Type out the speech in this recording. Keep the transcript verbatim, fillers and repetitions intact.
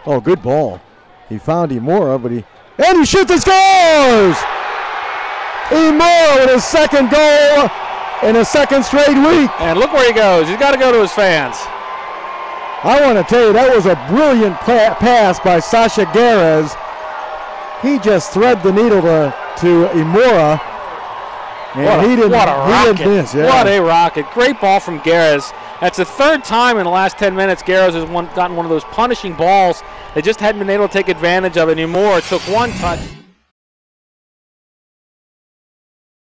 Oh, good ball. He found Imura, but he, and he shoots and scores! Imura with his second goal in a second straight week. And look where he goes. He's got to go to his fans. I want to tell you, that was a brilliant pa pass by Sasha Gares. He just threaded the needle to, to Imura. And what a, he didn't, what a he rocket. didn't miss, yeah. What a rocket. Great ball from Gares. That's the third time in the last ten minutes Gares has one, gotten one of those punishing balls. They just hadn't been able to take advantage of it anymore. It took one touch.